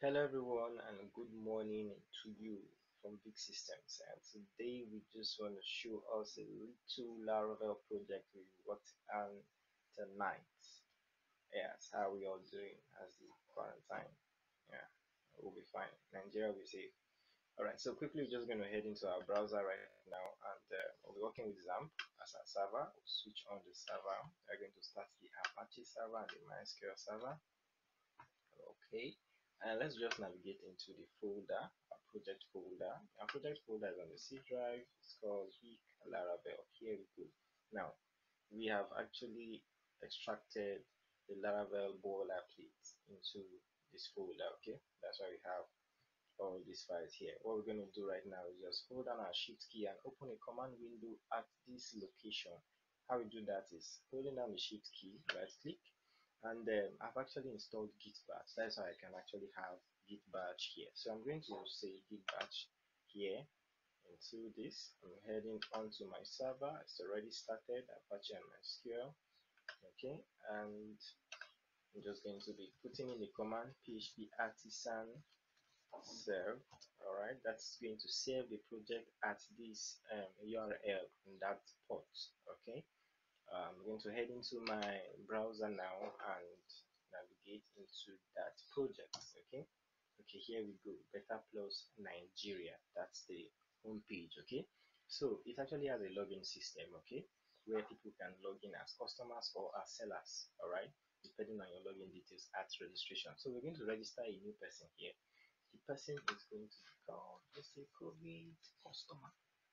Hello everyone and good morning to you from Big Systems, and today we just want to show us a little Laravel project we worked on tonight. Yes, how we all doing as the quarantine? Yeah, we'll be fine. Nigeria will be safe. Alright, so quickly we're just going to head into our browser right now, and we'll be working with XAMPP as our server. We'll switch on the server. We're going to start the Apache server and the MySQL server. Okay, and let's just navigate into the folder, a project folder. Our project folder is on the C drive. It's called Weak Laravel. Here we go. Now we have actually extracted the Laravel boilerplate into this folder. Okay, that's why we have all these files here. What we're going to do right now is just hold down our shift key and open a command window at this location. How we do that is holding down the shift key, right click, and I've actually installed git batch. That's how I can actually have git batch here. So I'm going to say git batch here into this. I'm heading onto my server. It's already started, Apache and MySQL. Okay, and I'm just going to be putting in the command php artisan serve. All right, that's going to save the project at this URL in that port. Okay, I'm going to head into my browser now and navigate into that project. Okay, here we go. Better Plus Nigeria. That's the home page. Okay, so it actually has a login system. Okay, where people can log in as customers or as sellers. All right, depending on your login details at registration. So we're going to register a new person here. The person is going to be called, let's say, COVID customer.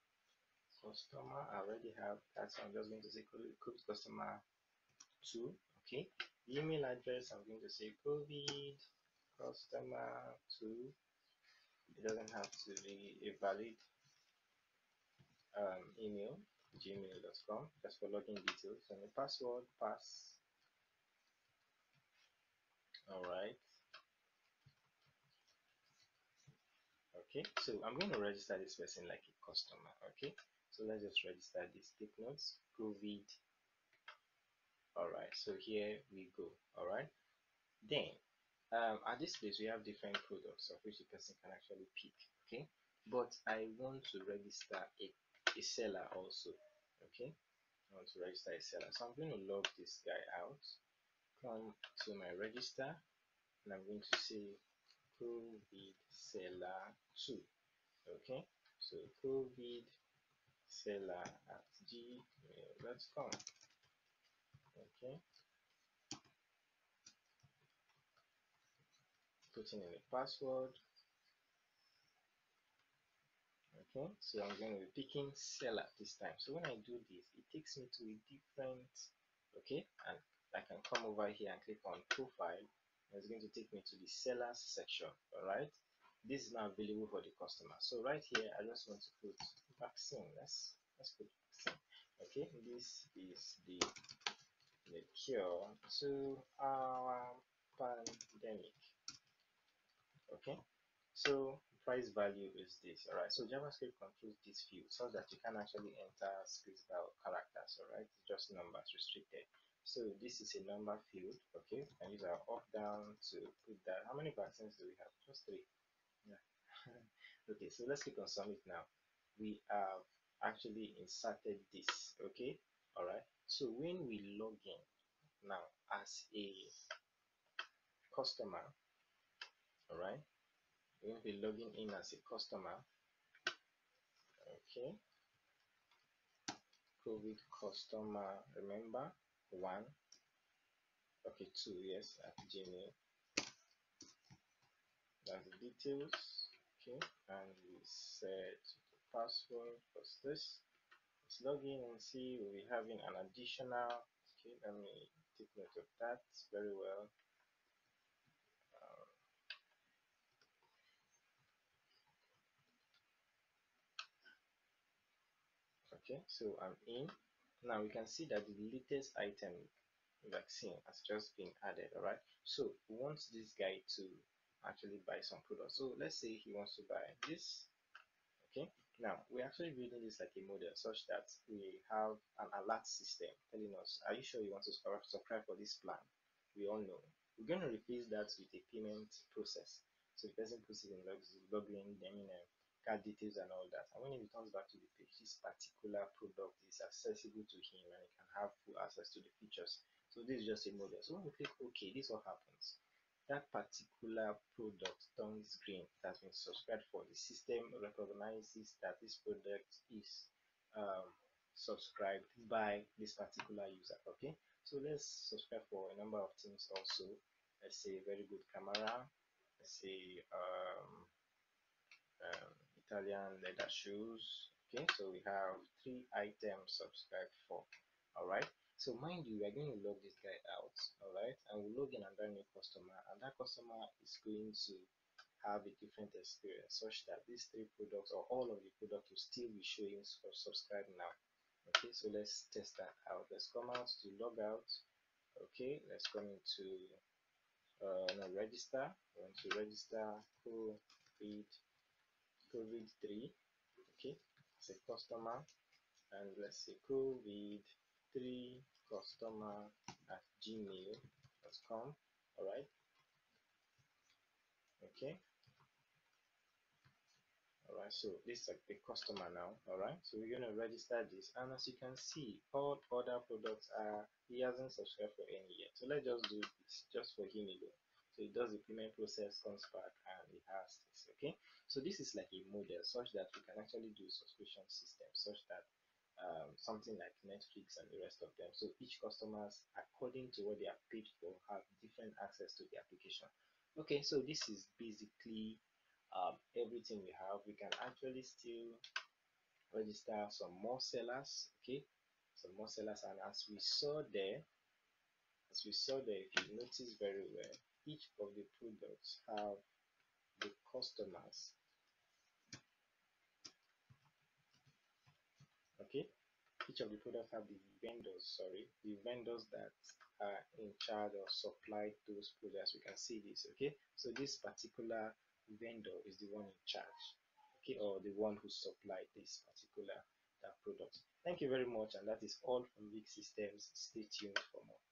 I already have that, so I'm just going to say COVID customer 2. Okay, the email address, I'm going to say COVID customer 2. It doesn't have to be a valid email, gmail.com, just for login details, and the password pass. All right. Okay, so I'm going to register this person like a customer. Okay, so let's just register this. Take notes, COVID. All right, so here we go. All right, then at this place we have different products of which the person can actually pick. Okay, but I want to register a seller also. Okay, I want to register a seller, so I'm going to log this guy out, come to my register, and I'm going to say COVID seller 2. Okay, so COVID seller at gmail.com. Okay, putting in the password. Okay, so I'm going to be picking seller this time. So when I do this, it takes me to a different, okay, and I can come over here and click on profile, and it's going to take me to the sellers section. All right, this is now available for the customer. So right here, I just want to put vaccine. Let's put vaccine. Okay, this is the cure to our pandemic. Okay, so price value is this. All right, so JavaScript controls this field so that you can actually enter space bar or characters. All right, it's just numbers restricted. So this is a number field. Okay, and use our up down to put that. How many vaccines do we have? Just 3. Yeah. Okay, so let's click on submit now. We have actually inserted this. Okay, all right, so when we log in now as a customer, all right, we will be logging in as a customer. Okay, COVID customer, remember, 1, okay, 2, yes, at Gmail. That's the details. Okay, and we set the password for this. Let's log in and see we'll be having an additional. Okay, let me take note of that very well. Okay, so I'm in. Now we can see that the latest item vaccine has just been added. All right, so we want this guy to actually buy some products. So let's say he wants to buy this. Okay, now we're actually building this like a model such that we have an alert system telling us, are you sure you want to subscribe for this plan? We all know we're going to replace that with a payment process. So the person puts it in login, then card details and all that. And when he returns back to the page, this particular product is accessible to him and he can have full access to the features. So this is just a model. So when we click OK, this is what happens. That particular product turns green. It has been subscribed for. The system recognizes that this product is um, subscribed by this particular user. Okay, so let's subscribe for a number of things also. Let's say very good camera. Let's say Italian leather shoes. Okay, so we have 3 items subscribed for. All right. So mind you, we are going to log this guy out. All right, and we'll log in under new customer, and that customer is going to have a different experience such that these 3 products or all of the products will still be showing for subscribe now. Okay, so let's test that out. Let's come out to log out. Okay, let's come into no, register. We want to register COVID COVID-3. Okay, as a customer, and let's say COVID-3 customer at gmail.com. All right. Okay. All right, so this is like the customer now. All right, so we're going to register this, and as you can see, all other products are, he hasn't subscribed for any yet. So let's just do this just for him alone. So he does the payment process, comes back, and he has this. Okay, so this is like a model such that we can actually do subscription system such that something like Netflix and the rest of them. So each customers, according to what they have paid for, have different access to the application. Okay, so this is basically everything we have. We can actually still register some more sellers. Okay, some more sellers, and as we saw there, if you notice very well, each of the products have the customers. Okay, each of the products have the vendors, sorry, the vendors that are in charge of supply those products. We can see this. Okay, so this particular vendor is the one in charge, okay, or the one who supplied this particular that product. Thank you very much, and that is all from Big Systems. Stay tuned for more.